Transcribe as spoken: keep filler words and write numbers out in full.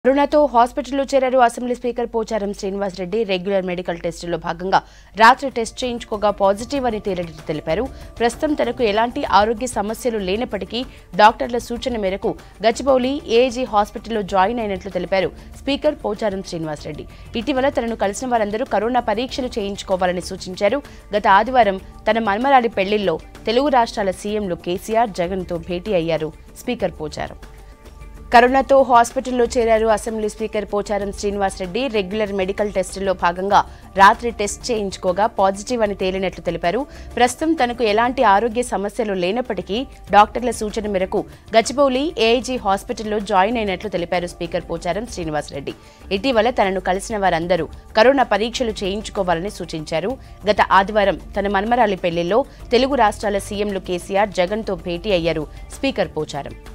కరోనాతో హాస్పిటల్లో చేరారు assembly speaker Pocharam Srinivas Reddy. Regular medical టెస్టుల్లో భాగంగా రాత్రి టెస్ట్ చేయించుకోగా పాజిటివ్ అని తేలినట్లు తెలిపారు. ప్రస్తుతం తనకు ఎలాంటి ఆరోగ్య సమస్యలు లేనప్పటికీ డాక్టర్ల సూచన మేరకు గచ్చిబౌలి ఏఐజీ హాస్పిటల్లో జాయిన్ అయినట్లు తెలిపారు స్పీకర్ పోచారం శ్రీనివాస్ రెడ్డి. ఇటీవల తనను కలిసిన వారందరూ కరోనా పరీక్షలు చేయించుకోవాలని సూచించారు. గత ఆదివారం తన మన్మరాలి పెళ్లిల్లో తెలుగు రాష్ట్రాల సీఎంలు కేసీఆర్, జగన్తో భేటీ అయ్యారు స్పీకర్ పోచారం. కరోనాతో హాస్పిటల్లో చేరారు assembly speaker Pocharam Srinivas Reddy. Regular medical టెస్టుల్లో భాగంగా రాత్రి టెస్ట్ చేయించుకోగా పాజిటివ్ అని తేలినట్లు తెలిపారు. ప్రస్తుతం తనకు ఎలాంటి ఆరోగ్య సమస్యలు లేనప్పటికీ డాక్టర్ల సూచన మేరకు గచ్చిబౌలి ఏఐజీ హాస్పిటల్లో జాయిన్ అయినట్లు తెలిపారు స్పీకర్ పోచారం శ్రీనివాస్ రెడ్డి. ఇటీవల తనను కలిసిన వారందరూ కరోనా పరీక్షలు చేయించుకోవాలని సూచించారు. గత ఆదివారం తన మన్మరాలి పెళ్లిల్లో తెలుగు రాష్ట్రాల సీఎంలు కేసీఆర్, జగన్తో భేటీ అయ్యారు స్పీకర్ పోచారం.